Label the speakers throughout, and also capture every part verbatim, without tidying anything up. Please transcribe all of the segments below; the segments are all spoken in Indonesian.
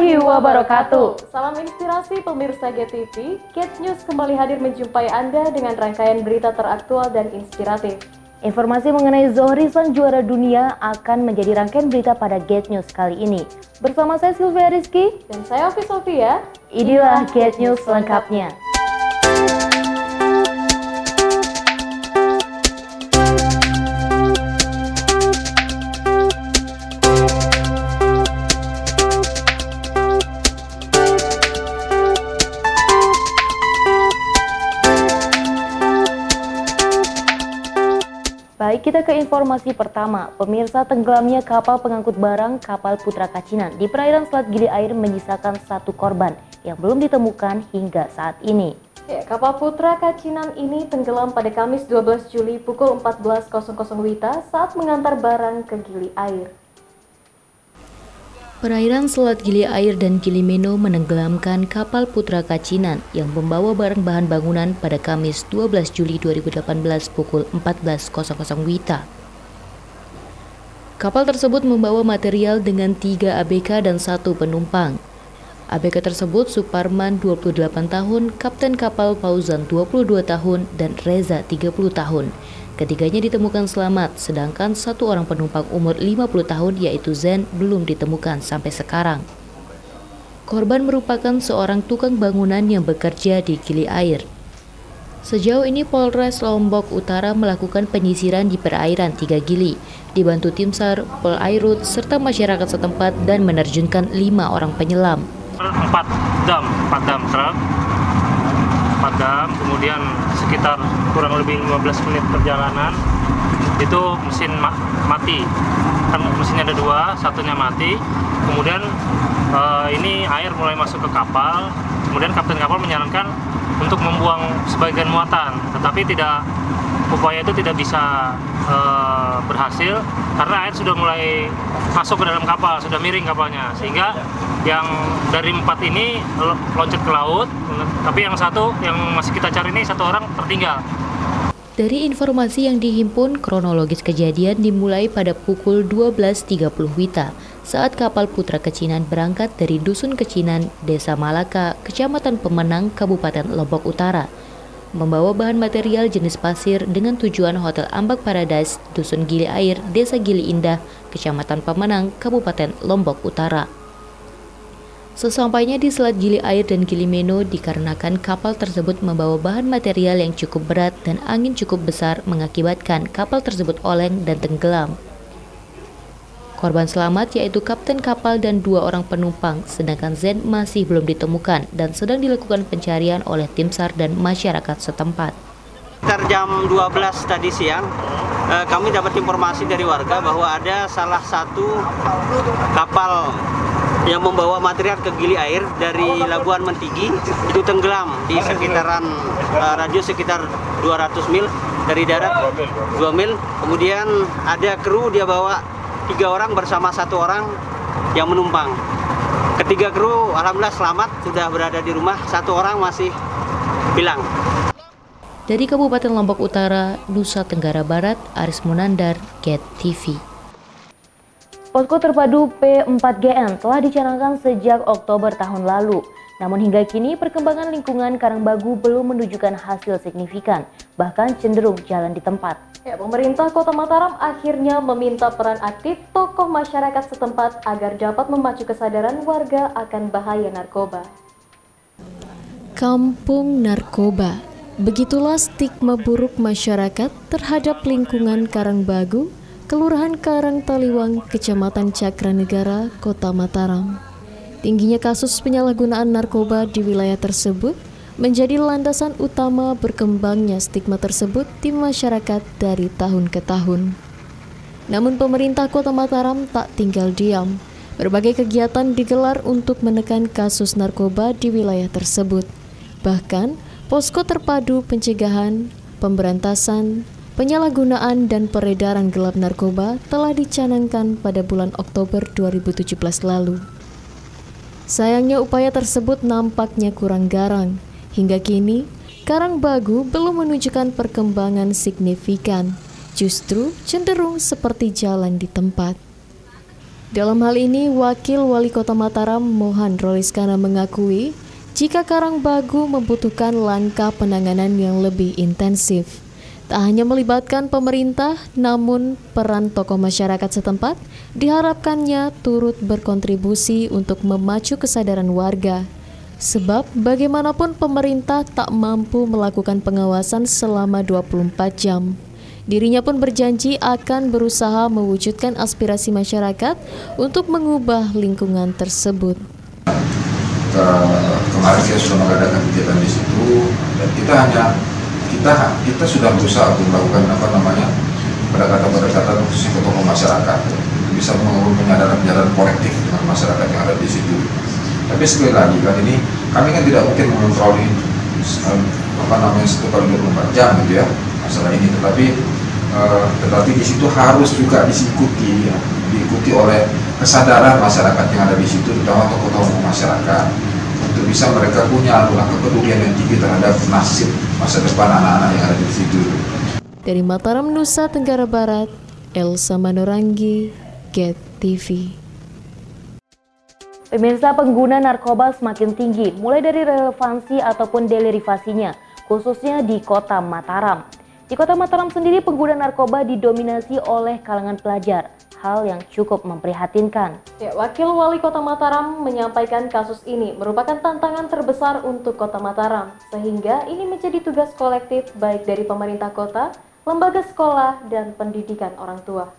Speaker 1: warahmatullahi wabarakatuh.
Speaker 2: Salam inspirasi pemirsa G T V. Get News kembali hadir menjumpai Anda dengan rangkaian berita teraktual dan inspiratif.
Speaker 1: Informasi mengenai Zohri juara dunia akan menjadi rangkaian berita pada Get News kali ini. Bersama saya Sylvia Rizky
Speaker 2: dan saya Ovi Sofia.
Speaker 1: Inilah Get News lengkapnya. Baik, kita ke informasi pertama. Pemirsa, tenggelamnya kapal pengangkut barang kapal Putra Kacinan di perairan Selat Gili Air menyisakan satu korban yang belum ditemukan hingga saat ini.
Speaker 2: Ya, kapal Putra Kacinan ini tenggelam pada Kamis dua belas Juli pukul empat belas Wita saat mengantar barang ke Gili Air.
Speaker 1: Perairan Selat Gili Air dan Gili Meno menenggelamkan kapal Putra Kacinan yang membawa barang bahan bangunan pada Kamis dua belas Juli dua ribu delapan belas pukul empat belas Wita. Kapal tersebut membawa material dengan tiga A B K dan satu penumpang. A B K tersebut Suparman dua puluh delapan tahun, Kapten kapal Fauzan dua puluh dua tahun, dan Reza tiga puluh tahun. Ketiganya ditemukan selamat, sedangkan satu orang penumpang umur lima puluh tahun yaitu Zen belum ditemukan sampai sekarang. Korban merupakan seorang tukang bangunan yang bekerja di Gili Air. Sejauh ini Polres Lombok Utara melakukan penyisiran di perairan Tiga Gili, dibantu tim SAR, Polairut, serta masyarakat setempat dan menerjunkan lima orang penyelam.
Speaker 3: Empat dam, empat dam truk, empat dam, kemudian sekitar kurang lebih lima belas menit perjalanan itu mesin ma mati, kan mesinnya ada dua, satunya mati. Kemudian uh, ini air mulai masuk ke kapal, kemudian kapten kapal menyarankan untuk membuang sebagian muatan, tetapi tidak upaya itu tidak bisa uh, berhasil karena air sudah mulai masuk ke dalam kapal, sudah miring kapalnya, sehingga yang dari empat ini loncat ke laut, tapi yang satu yang masih kita cari ini satu orang tertinggal.
Speaker 1: Dari informasi yang dihimpun, kronologis kejadian dimulai pada pukul dua belas tiga puluh Wita saat kapal Putra Kacinan berangkat dari Dusun Kecinan, Desa Malaka, Kecamatan Pemenang, Kabupaten Lombok Utara, membawa bahan material jenis pasir dengan tujuan Hotel Ambak Paradise, Dusun Gili Air, Desa Gili Indah, Kecamatan Pemenang, Kabupaten Lombok Utara. Sesampainya di Selat Gili Air dan Gili Meno dikarenakan kapal tersebut membawa bahan material yang cukup berat dan angin cukup besar mengakibatkan kapal tersebut oleng dan tenggelam. Korban selamat yaitu kapten kapal dan dua orang penumpang, sedangkan Zen masih belum ditemukan dan sedang dilakukan pencarian oleh tim SAR dan masyarakat setempat.
Speaker 4: Sekitar jam dua belas tadi siang, eh, kami dapat informasi dari warga bahwa ada salah satu kapal yang membawa material ke Gili Air dari Labuan Mentigi itu tenggelam di sekitaran uh, radius sekitar dua ratus mil dari darat, dua mil. Kemudian ada kru, dia bawa tiga orang bersama satu orang yang menumpang. Ketiga kru alhamdulillah selamat, sudah berada di rumah, satu orang masih hilang.
Speaker 1: Dari Kabupaten Lombok Utara, Nusa Tenggara Barat, Aris Munandar, Get T V. Posko terpadu P empat G N telah dicanangkan sejak Oktober tahun lalu. Namun hingga kini perkembangan lingkungan Karangbagu belum menunjukkan hasil signifikan, bahkan cenderung jalan di tempat.
Speaker 2: Ya, pemerintah Kota Mataram akhirnya meminta peran aktif tokoh masyarakat setempat agar dapat memacu kesadaran warga akan bahaya narkoba.
Speaker 5: Kampung narkoba. Begitulah stigma buruk masyarakat terhadap lingkungan Karangbagu, Kelurahan Karang Taliwang, Kecamatan Cakranegara, Kota Mataram. Tingginya kasus penyalahgunaan narkoba di wilayah tersebut menjadi landasan utama berkembangnya stigma tersebut di masyarakat dari tahun ke tahun. Namun pemerintah Kota Mataram tak tinggal diam. Berbagai kegiatan digelar untuk menekan kasus narkoba di wilayah tersebut. Bahkan, posko terpadu pencegahan, pemberantasan, penyalahgunaan dan peredaran gelap narkoba telah dicanangkan pada bulan Oktober dua ribu tujuh belas lalu. Sayangnya upaya tersebut nampaknya kurang garang. Hingga kini, Karangbagu belum menunjukkan perkembangan signifikan, justru cenderung seperti jalan di tempat. Dalam hal ini, Wakil Wali Kota Mataram Mohan Roliskana mengakui jika Karangbagu membutuhkan langkah penanganan yang lebih intensif. Tak hanya melibatkan pemerintah, namun peran tokoh masyarakat setempat diharapkannya turut berkontribusi untuk memacu kesadaran warga. Sebab bagaimanapun pemerintah tak mampu melakukan pengawasan selama dua puluh empat jam. Dirinya pun berjanji akan berusaha mewujudkan aspirasi masyarakat untuk mengubah lingkungan tersebut.
Speaker 6: Kemarin kita sudah mengadakan kegiatan di situ dan kita hanya kita kita sudah berusaha untuk melakukan apa namanya pendekatan-pendekatan khusus ke tokoh masyarakat, bisa mengukur penyadaran-penyadaran kolektif dengan masyarakat yang ada di situ. Tapi sekali lagi kan ini kami kan tidak mungkin mengontrol apa namanya satu kali dua puluh empat jam gitu ya masalah ini, tetapi uh, tetapi di situ harus juga diikuti ya, diikuti oleh kesadaran masyarakat yang ada di situ, terutama tokoh-tokoh masyarakat, untuk bisa mereka punya langkah kepedulian yang tinggi terhadap nasib masa depan anak-anak yang ada di situ.
Speaker 5: Dari Mataram, Nusa Tenggara Barat, Elsa Manorangi, Get T V.
Speaker 2: Pemirsa, pengguna narkoba semakin tinggi, mulai dari relevansi ataupun delerivasinya, khususnya di Kota Mataram. Di Kota Mataram sendiri, pengguna narkoba didominasi oleh kalangan pelajar, hal yang cukup memprihatinkan. Ya, Wakil Wali Kota Mataram menyampaikan kasus ini merupakan tantangan terbesar untuk Kota Mataram, sehingga ini menjadi tugas kolektif baik dari pemerintah kota, lembaga sekolah, dan pendidikan orang tua.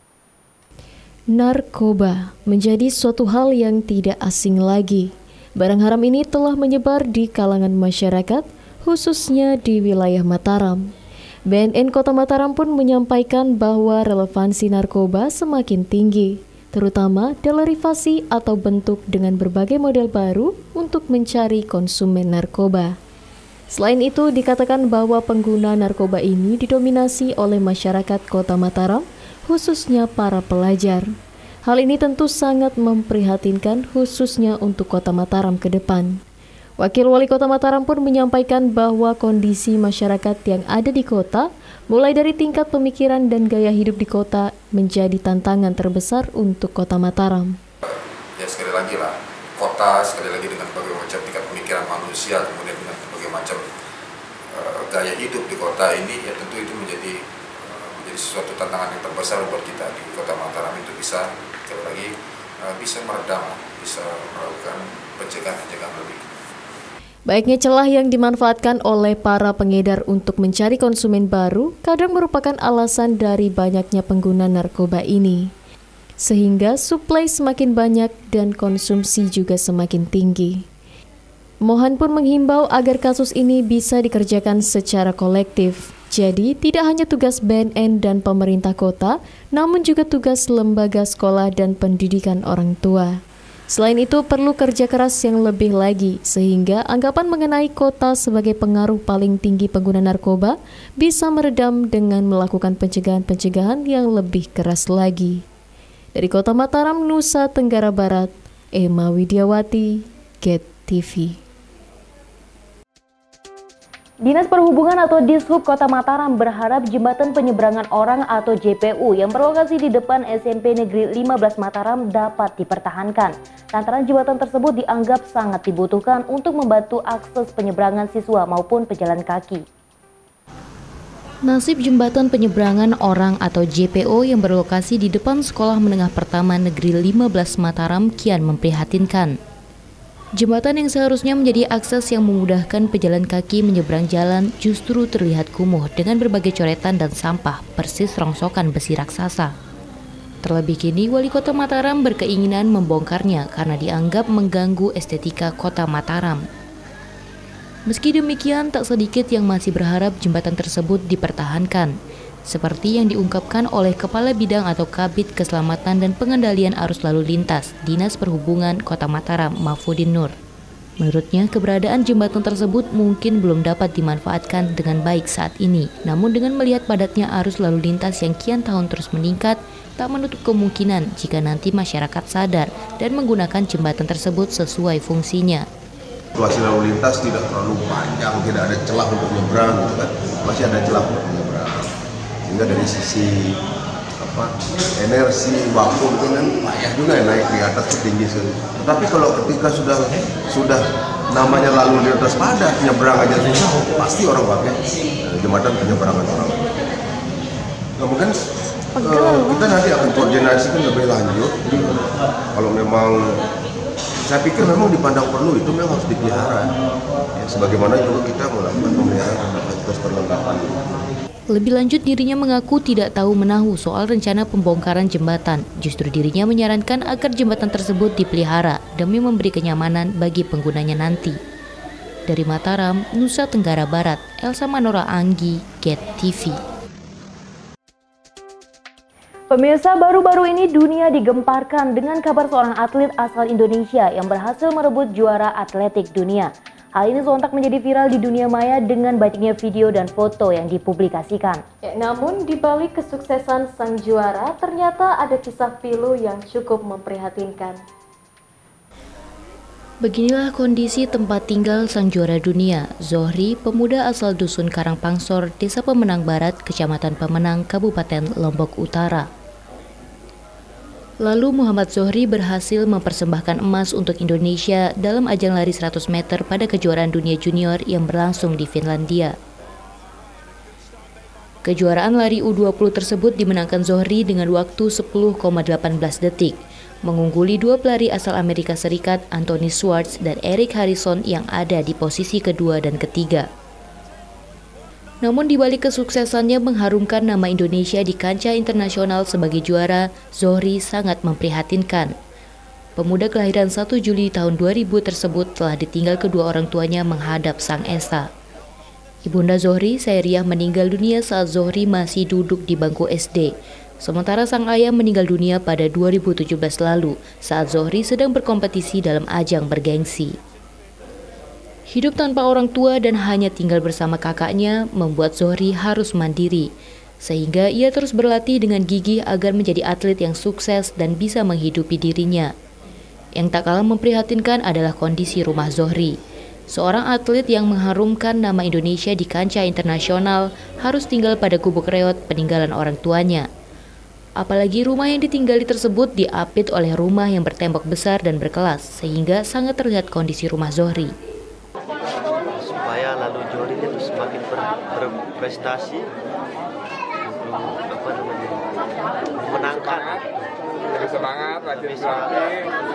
Speaker 5: Narkoba menjadi suatu hal yang tidak asing lagi. Barang haram ini telah menyebar di kalangan masyarakat, khususnya di wilayah Mataram. B N N Kota Mataram pun menyampaikan bahwa relevansi narkoba semakin tinggi, terutama delerivasi atau bentuk dengan berbagai model baru untuk mencari konsumen narkoba. Selain itu, dikatakan bahwa pengguna narkoba ini didominasi oleh masyarakat Kota Mataram, khususnya para pelajar. Hal ini tentu sangat memprihatinkan khususnya untuk Kota Mataram ke depan. Wakil Wali Kota Mataram pun menyampaikan bahwa kondisi masyarakat yang ada di kota, mulai dari tingkat pemikiran dan gaya hidup di kota, menjadi tantangan terbesar untuk Kota Mataram.
Speaker 6: Ya sekali lagi lah, kota sekali lagi dengan berbagai macam tingkat pemikiran manusia, kemudian dengan berbagai macam uh, gaya hidup di kota ini, ya tentu itu menjadi Jadi suatu tantangan yang terbesar buat kita di Kota Mataram itu bisa sekali lagi uh, bisa meredam, bisa melakukan pencegahan-pencegahan lebih.
Speaker 5: Baiknya celah yang dimanfaatkan oleh para pengedar untuk mencari konsumen baru kadang merupakan alasan dari banyaknya pengguna narkoba ini. Sehingga suplai semakin banyak dan konsumsi juga semakin tinggi. Mohan pun menghimbau agar kasus ini bisa dikerjakan secara kolektif. Jadi, tidak hanya tugas B N N dan pemerintah kota, namun juga tugas lembaga sekolah dan pendidikan orang tua. Selain itu, perlu kerja keras yang lebih lagi, sehingga anggapan mengenai kota sebagai pengaruh paling tinggi pengguna narkoba bisa meredam dengan melakukan pencegahan-pencegahan yang lebih keras lagi. Dari Kota Mataram, Nusa Tenggara Barat, Emma Widiawati, Get T V.
Speaker 2: Dinas Perhubungan atau Dishub Kota Mataram berharap jembatan penyeberangan orang atau J P U yang berlokasi di depan S M P Negeri lima belas Mataram dapat dipertahankan. Lantaran jembatan tersebut dianggap sangat dibutuhkan untuk membantu akses penyeberangan siswa maupun pejalan kaki.
Speaker 1: Nasib jembatan penyeberangan orang atau J P O yang berlokasi di depan Sekolah Menengah Pertama Negeri lima belas Mataram kian memprihatinkan. Jembatan yang seharusnya menjadi akses yang memudahkan pejalan kaki menyeberang jalan justru terlihat kumuh dengan berbagai coretan dan sampah, persis rongsokan besi raksasa. Terlebih kini, Wali Kota Mataram berkeinginan membongkarnya karena dianggap mengganggu estetika Kota Mataram. Meski demikian, tak sedikit yang masih berharap jembatan tersebut dipertahankan, seperti yang diungkapkan oleh Kepala Bidang atau Kabid Keselamatan dan Pengendalian Arus Lalu Lintas Dinas Perhubungan Kota Mataram, Mahfudin Nur. Menurutnya, keberadaan jembatan tersebut mungkin belum dapat dimanfaatkan dengan baik saat ini. Namun dengan melihat padatnya arus lalu lintas yang kian tahun terus meningkat, tak menutup kemungkinan jika nanti masyarakat sadar dan menggunakan jembatan tersebut sesuai fungsinya.
Speaker 7: Situasi lalu lintas tidak terlalu panjang, tidak ada celah untuk menyeberang, gitu kan? Masih ada celah untuk menyeberang. Sehingga dari sisi apa energi waktu itu kan payah juga ya naik di atas setinggi itu. Tetapi kalau ketika sudah sudah namanya lalu lintas padat, nyebrang aja susah, pasti orang pakai jembatan penyeberangan orang. Kemudian uh, kita nanti akan koordinasikan lebih lanjut. Kalau memang saya pikir memang dipandang perlu, itu memang harus dipelihara. Ya, sebagaimana juga kita melakukan pemeliharaan fasilitas perlengkapan.
Speaker 1: Lebih lanjut, dirinya mengaku tidak tahu menahu soal rencana pembongkaran jembatan. Justru dirinya menyarankan agar jembatan tersebut dipelihara demi memberi kenyamanan bagi penggunanya nanti. Dari Mataram, Nusa Tenggara Barat, Elsa Manora Anggi, Get T V.
Speaker 2: Pemirsa, baru-baru ini dunia digemparkan dengan kabar seorang atlet asal Indonesia yang berhasil merebut juara atletik dunia. Hal ini sontak menjadi viral di dunia maya dengan banyaknya video dan foto yang dipublikasikan.
Speaker 5: Ya, namun di balik kesuksesan sang juara, ternyata ada kisah pilu yang cukup memprihatinkan.
Speaker 1: Beginilah kondisi tempat tinggal sang juara dunia, Zohri, pemuda asal Dusun Karangpangsor, Desa Pemenang Barat, Kecamatan Pemenang, Kabupaten Lombok Utara. Lalu Muhammad Zohri berhasil mempersembahkan emas untuk Indonesia dalam ajang lari seratus meter pada kejuaraan dunia junior yang berlangsung di Finlandia. Kejuaraan lari U dua puluh tersebut dimenangkan Zohri dengan waktu sepuluh koma satu delapan detik, mengungguli dua pelari asal Amerika Serikat, Anthony Schwartz dan Eric Harrison yang ada di posisi kedua dan ketiga. Namun di balik kesuksesannya mengharumkan nama Indonesia di kancah internasional sebagai juara, Zohri sangat memprihatinkan. Pemuda kelahiran satu Juli tahun dua ribu tersebut telah ditinggal kedua orang tuanya menghadap Sang Esa. Ibunda Zohri, Sairiah, meninggal dunia saat Zohri masih duduk di bangku S D. Sementara sang ayah meninggal dunia pada dua ribu tujuh belas lalu saat Zohri sedang berkompetisi dalam ajang bergengsi. Hidup tanpa orang tua dan hanya tinggal bersama kakaknya membuat Zohri harus mandiri, sehingga ia terus berlatih dengan gigih agar menjadi atlet yang sukses dan bisa menghidupi dirinya. Yang tak kalah memprihatinkan adalah kondisi rumah Zohri. Seorang atlet yang mengharumkan nama Indonesia di kancah internasional harus tinggal pada gubuk reot peninggalan orang tuanya. Apalagi rumah yang ditinggali tersebut diapit oleh rumah yang bertembok besar dan berkelas, sehingga sangat terlihat kondisi rumah Zohri.
Speaker 4: Supaya lalu Zohri itu semakin ber, berprestasi untuk apa namanya menangkan
Speaker 8: lebih semangat, rajin berlatih.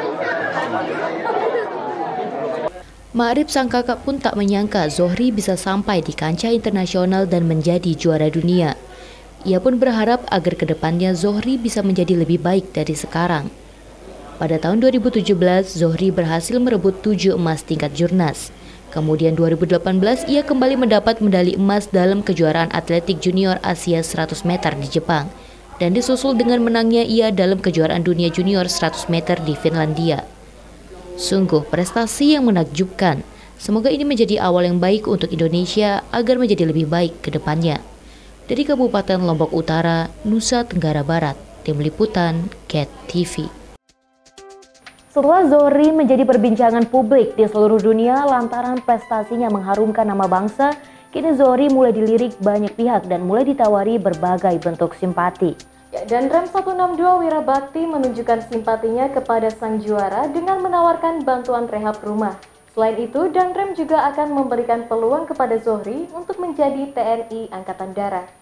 Speaker 1: Ma'rif sang kakak pun tak menyangka Zohri bisa sampai di kancah internasional dan menjadi juara dunia. Ia pun berharap agar kedepannya Zohri bisa menjadi lebih baik dari sekarang. Pada tahun dua ribu tujuh belas, Zohri berhasil merebut tujuh emas tingkat jurnas. Kemudian dua ribu delapan belas ia kembali mendapat medali emas dalam kejuaraan atletik junior Asia seratus meter di Jepang dan disusul dengan menangnya ia dalam kejuaraan dunia junior seratus meter di Finlandia. Sungguh prestasi yang menakjubkan. Semoga ini menjadi awal yang baik untuk Indonesia agar menjadi lebih baik ke depannya. Dari Kabupaten Lombok Utara, Nusa Tenggara Barat, Tim Liputan Get T V.
Speaker 2: Setelah Zohri menjadi perbincangan publik di seluruh dunia lantaran prestasinya mengharumkan nama bangsa, kini Zohri mulai dilirik banyak pihak dan mulai ditawari berbagai bentuk simpati.
Speaker 5: Ya, dan Rem seratus enam puluh dua Wirabakti menunjukkan simpatinya kepada sang juara dengan menawarkan bantuan rehab rumah. Selain itu, Danrem juga akan memberikan peluang kepada Zohri untuk menjadi T N I Angkatan Darat.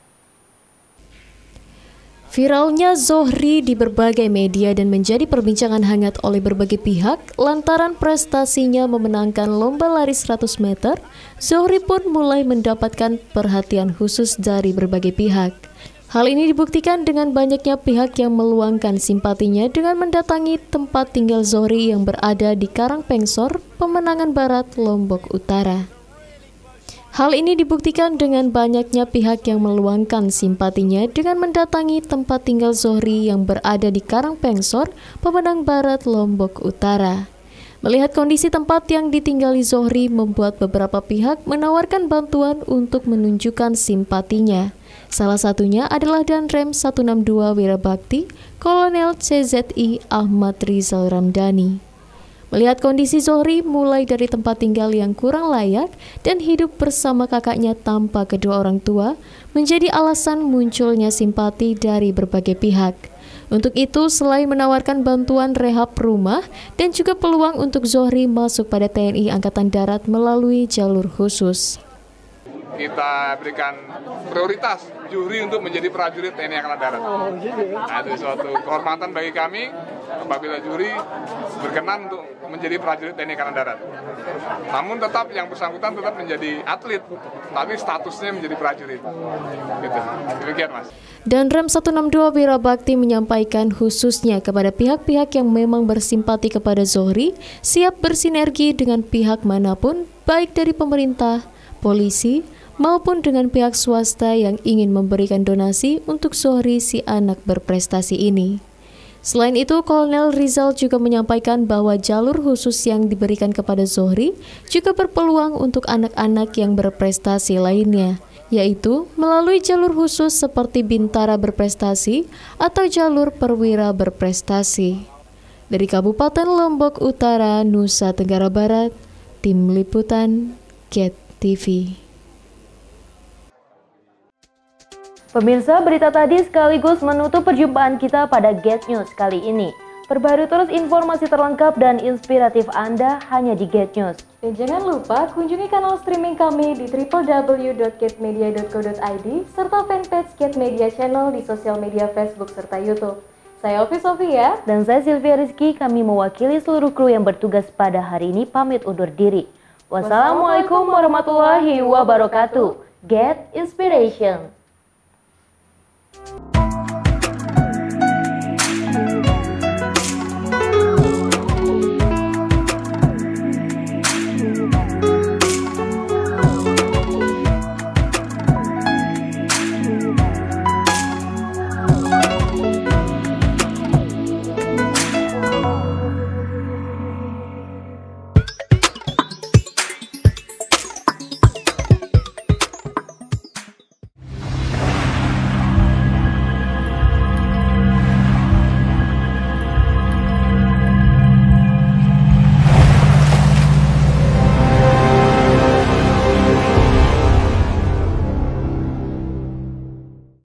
Speaker 9: Viralnya Zohri di berbagai media dan menjadi perbincangan hangat oleh berbagai pihak lantaran prestasinya memenangkan lomba lari seratus meter, Zohri pun mulai mendapatkan perhatian khusus dari berbagai pihak. Hal ini dibuktikan dengan banyaknya pihak yang meluangkan simpatinya dengan mendatangi tempat tinggal Zohri yang berada di Karangpangsor, Pemenangan Barat, Lombok Utara. Hal ini dibuktikan dengan banyaknya pihak yang meluangkan simpatinya dengan mendatangi tempat tinggal Zohri yang berada di Karangpangsor, Pemenang Barat, Lombok Utara. Melihat kondisi tempat yang ditinggali Zohri membuat beberapa pihak menawarkan bantuan untuk menunjukkan simpatinya. Salah satunya adalah Danrem seratus enam puluh dua Wirabakti, Kolonel C Z I Ahmad Rizal Ramdhani. Melihat kondisi Zohri mulai dari tempat tinggal yang kurang layak dan hidup bersama kakaknya tanpa kedua orang tua menjadi alasan munculnya simpati dari berbagai pihak. Untuk itu, selain menawarkan bantuan rehab rumah dan juga peluang untuk Zohri masuk pada T N I Angkatan Darat melalui jalur khusus.
Speaker 8: Kita berikan prioritas Zuhri untuk menjadi prajurit T N I Angkatan Darat. Nah, itu suatu kehormatan bagi kami apabila Zuhri berkenan untuk menjadi prajurit T N I Angkatan Darat. Namun tetap yang bersangkutan tetap menjadi atlet, tapi statusnya menjadi prajurit. Gitu. Demikian, Mas.
Speaker 9: Dan Rem seratus enam puluh dua Wirabakti menyampaikan khususnya kepada pihak-pihak yang memang bersimpati kepada Zohri, siap bersinergi dengan pihak manapun, baik dari pemerintah, polisi, maupun dengan pihak swasta yang ingin memberikan donasi untuk Zohri si anak berprestasi ini. Selain itu, Kolonel Rizal juga menyampaikan bahwa jalur khusus yang diberikan kepada Zohri juga berpeluang untuk anak-anak yang berprestasi lainnya, yaitu melalui jalur khusus seperti Bintara Berprestasi atau jalur Perwira Berprestasi. Dari Kabupaten Lombok Utara, Nusa Tenggara Barat, Tim Liputan, Get T V.
Speaker 2: Pemirsa, berita tadi sekaligus menutup perjumpaan kita pada Get News kali ini. Perbarui terus informasi terlengkap dan inspiratif Anda hanya di Get News.
Speaker 10: Dan jangan lupa kunjungi kanal streaming kami di w w w dot get media dot co dot i d serta fanpage Get Media Channel di sosial media Facebook serta YouTube. Saya Ovi Sofia
Speaker 2: dan saya Sylvia Rizky. Kami mewakili seluruh kru yang bertugas pada hari ini pamit undur diri. Wassalamualaikum warahmatullahi wabarakatuh. Get Inspiration.